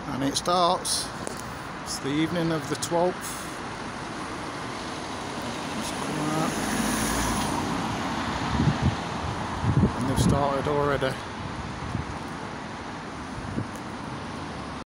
and it starts. It's the evening of the 12th. It's come out. And they've started already.